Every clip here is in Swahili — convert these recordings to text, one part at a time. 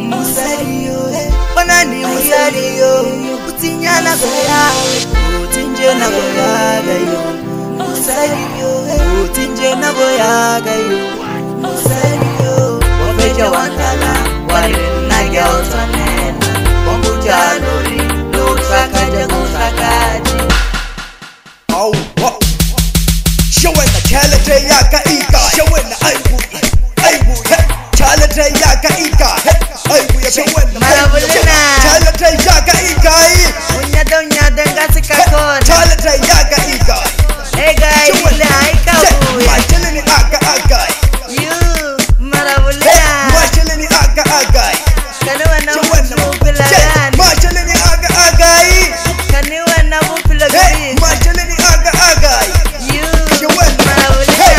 Musario, banani musario, utinyana goya, utinje na goya gayo. Musario, utinje na goya gayo. Musario, wafeja wantala, wale na gyaotanena, wambuja lori, lusakaja kusakaji. Oh, wow. Showena chalete yaka ika, showena aibu, chalete yaka ika, aibu ya showena. Marabulina, chalete yaka ika, unyada ngasi kakona. chalete yaka ika. Hey guys, ile aika uwe. Machaleni aka. You, marabulina. Machaleni aka. Kaniwa na mupila gani. Machaleni aka. Kaniwa na mupila gani. Machaleni aka. You, marabulina.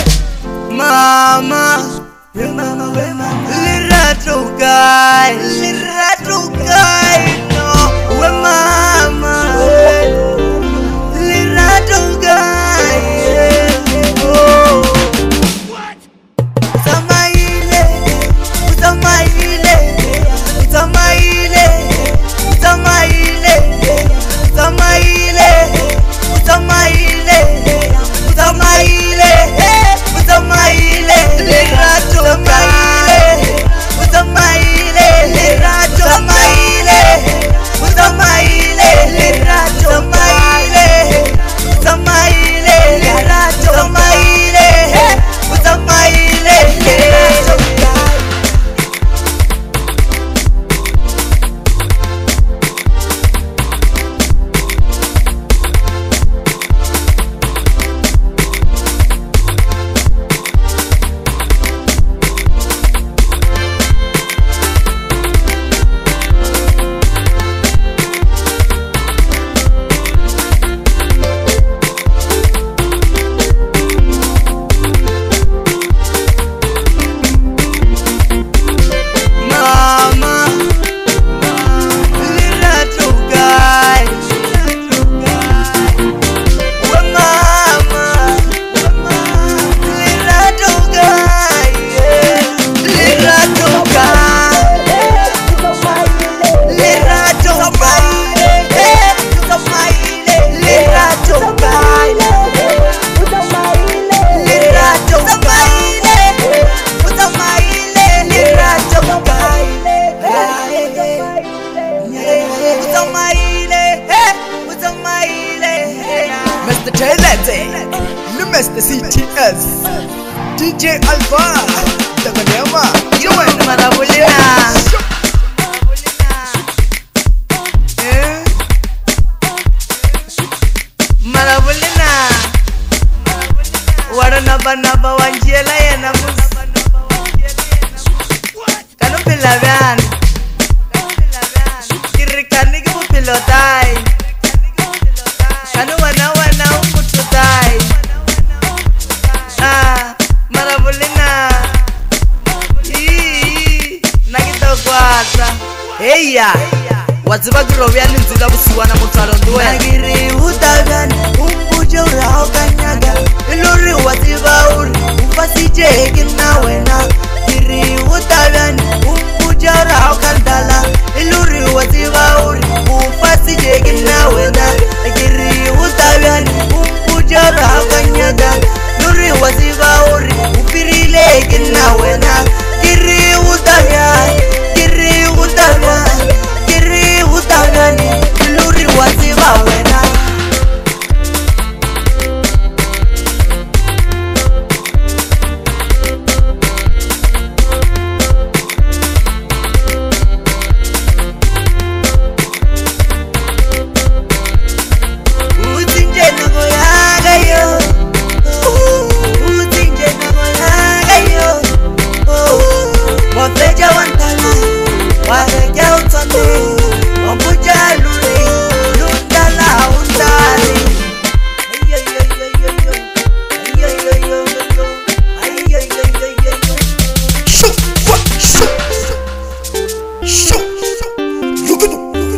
Mama, we mama. Liratu guy, no. We mama, liratu guy. Oh. Mr. Talented, Mr. CTS, DJ Alpha, daga Nema, You, marabulina. Marabulina. Waranaba wanjela yana mus. Kanu pilaban. Kirikani kipu pilotai. Kanu wana umututai. Marabulina. Nakita kwata. Heya. Waziba girovyani nzila busiwana mutalo nduwe. Nagiri utagani. Umbuja urao kanyaga. Iluri waziba uri. Ufasi jegi na wena. Giri utagani. Umbuja urao kandala. Iluri waziba uri. Ufasi jegi na wena. Giri utagani. Umbuja urao kanyaga. Iluri waziba uri. Ufirile gina wena. Giri utagani. Iluri waziba wena.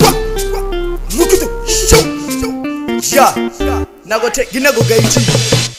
nagote ginago gaiti